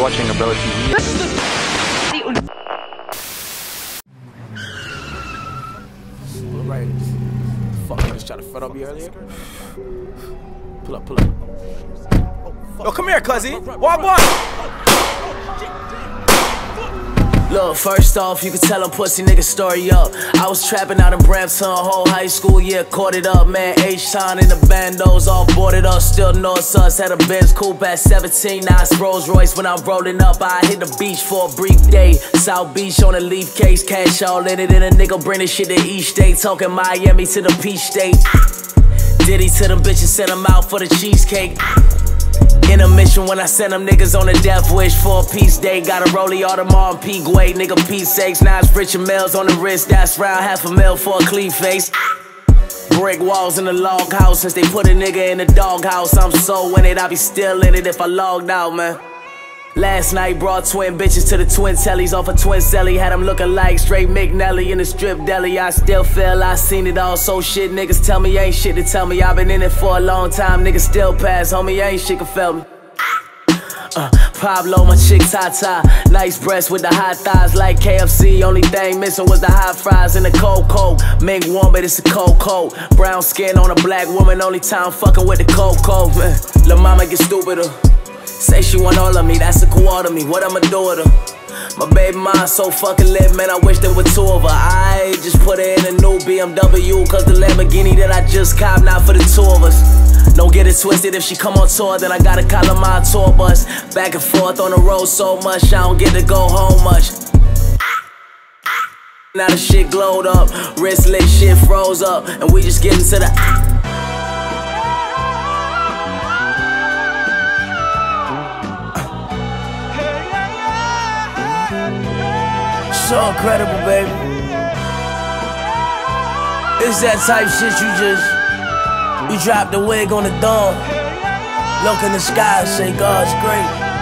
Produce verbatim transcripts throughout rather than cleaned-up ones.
watching Umbrella T V. Right. Fuck, niggas trying to front up me earlier. Pull up, pull up. Yo, come here, cuzzy. Walk, walk. Look, first off, you can tell them pussy niggas story up. I was trapping out in Brampton, whole high school, yeah, caught it up, man. H-Town in the bandos, all boarded up, still north us. Had a Benz coupe at seventeen, nice Rolls Royce. When I'm rolling up, I hit the beach for a brief day. South Beach on a leaf case, cash all in it, and a nigga bring this shit to each day. Talking Miami to the Peach State. Diddy to them bitches, send them out for the cheesecake. Intermission when I send them niggas on a death wish for a peace day. Got a rollie Audemars P. Guay, nigga peace sakes. Nines Richard Mills on the wrist, that's round half a mil for a clean face. Brick walls in the log house, since they put a nigga in the dog house. I'm so in it, I be still in it if I logged out, man. Last night brought twin bitches to the twin tellies off a twin celly. Had them looking like straight McNelly in the strip deli. I still feel I seen it all, so shit niggas tell me ain't shit to tell me. I been in it for a long time, niggas still pass, homie ain't shit can feel me. Uh, Pablo, my chick Tata, nice breasts with the hot thighs like K F C. Only thing missing was the hot fries and the cold coat. Mink warm, but it's a cold coat. Brown skin on a black woman, only time fucking with the cold coat, man. Lil' mama get stupider. Say she want all of me, that's a quarter of me. What I'ma do with her? My baby mom so fucking lit, man, I wish there were two of her. I just put her in a new B M W, cause the Lamborghini that I just copped, not for the two of us. Don't get it twisted, if she come on tour, then I gotta call her my tour bus. Back and forth on the road so much, I don't get to go home much. Now the shit glowed up, wrist lit, shit froze up, and we just getting to the so incredible, baby. It's that type shit you just, you drop the wig on the dawn, look in the sky and say God's great.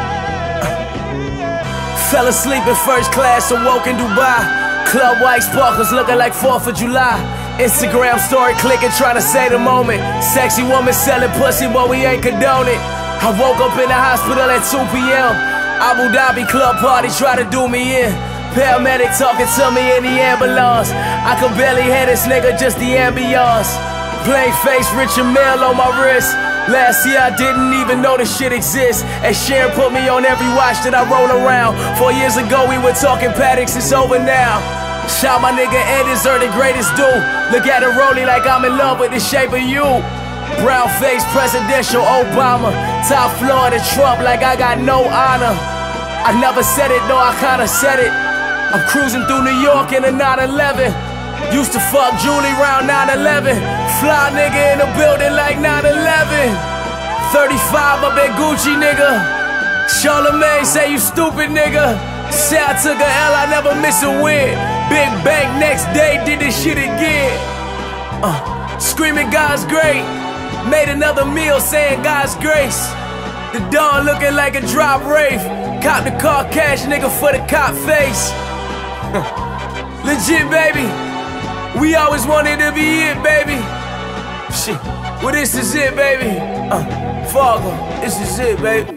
Fell asleep in first class, awoke in Dubai. Club white sparkles looking like fourth of July. Instagram story clicking, trying to say the moment. Sexy woman selling pussy, but we ain't condone it. I woke up in the hospital at two P M Abu Dhabi club party, try to do me in. Paramedic talking to me in the ambulance. I could barely hear this nigga, just the ambiance. Plain face, Richard Mille on my wrist. Last year I didn't even know this shit exists. And Sharon put me on every watch that I roll around. Four years ago we were talking Paddocks, it's over now. Shot my nigga and deserve the greatest due. Look at a rollie like I'm in love with the shape of you. Brown face, presidential Obama. Top floor of the Trump like I got no honor. I never said it, though I kinda said it. I'm cruising through New York in a nine eleven. Used to fuck Julie round nine eleven. Fly nigga in the building like nine eleven. thirty-five up at Gucci, nigga. Charlamagne say you stupid, nigga. Say I took a L, I never miss a win. Big bank next day, did this shit again. Uh, screaming God's great. Made another meal saying God's grace. The dawn looking like a drop wraith. Cop the car cash, nigga, for the cop face. Legit, baby. We always wanted to be it, baby. Shit. Well, this is it, baby. Uh, Fargo, this is it, baby.